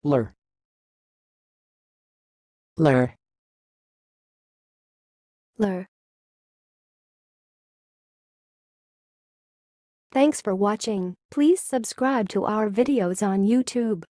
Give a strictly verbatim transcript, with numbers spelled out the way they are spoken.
Lur. Lur. Lur. Thanks for watching. Please subscribe to our videos on YouTube.